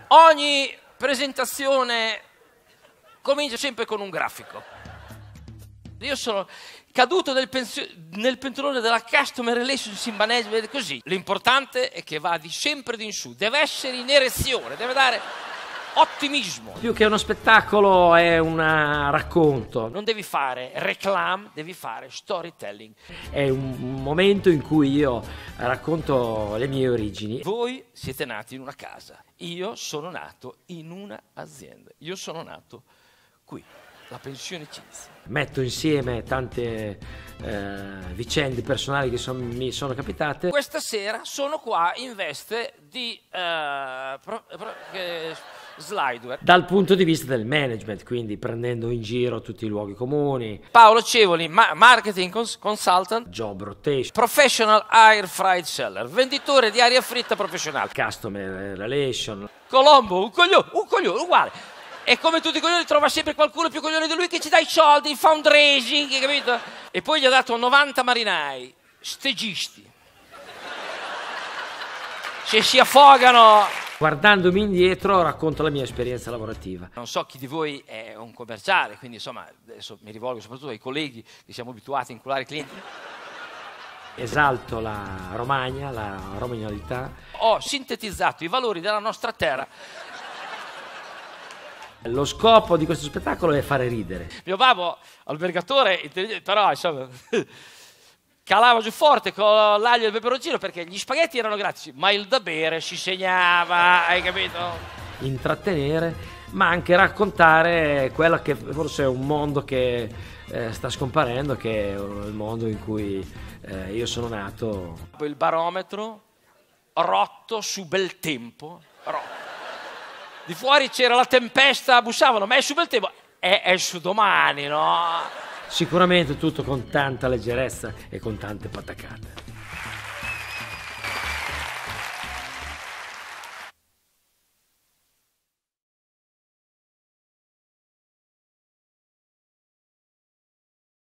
Ogni presentazione comincia sempre con un grafico. Io sono caduto nel pentolone della Customer Relationship Management così. L'importante è che va sempre di in su, deve essere in erezione, deve dare ottimismo. Più che uno spettacolo è un racconto. Non devi fare reclame, devi fare storytelling. È un momento in cui io racconto le mie origini. Voi siete nati in una casa, io sono nato in un'azienda, io sono nato qui, la pensione Cinzia. Metto insieme tante vicende personali che mi sono capitate. Questa sera sono qua in veste di slideware. Dal punto di vista del management, quindi prendendo in giro tutti i luoghi comuni. Paolo Cevoli, marketing consultant. Job rotation. Professional air fried seller, venditore di aria fritta professionale. Customer relation. Colombo, un coglione, uguale. E come tutti i coglioni trova sempre qualcuno più coglione di lui che ci dà i soldi, il fundraising, capito? E poi gli ha dato 90 marinai, stegisti. Se si affogano. Guardandomi indietro racconto la mia esperienza lavorativa. Non so chi di voi è un commerciale, quindi insomma adesso mi rivolgo soprattutto ai colleghi che siamo abituati a inculare i clienti. Esalto la Romagna, la romagnolità. Ho sintetizzato i valori della nostra terra. Lo scopo di questo spettacolo è fare ridere. Mio babbo, albergatore, però insomma, calava giù forte con l'aglio e il peperoncino perché gli spaghetti erano gratis, ma il da bere si segnava, hai capito? Intrattenere, ma anche raccontare quello che forse è un mondo che sta scomparendo, che è il mondo in cui io sono nato. Il barometro rotto su bel tempo, rotto. Di fuori c'era la tempesta, bussavano, ma è su bel tempo, è su domani, no? Sicuramente tutto con tanta leggerezza e con tante patacate.